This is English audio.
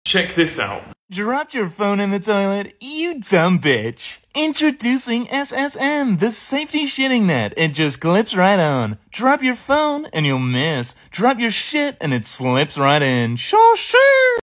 Check this out. Dropped your phone in the toilet? You dumb bitch. Introducing SSN, the safety shitting net. It just clips right on. Drop your phone and you'll miss. Drop your shit and it slips right in. Sure.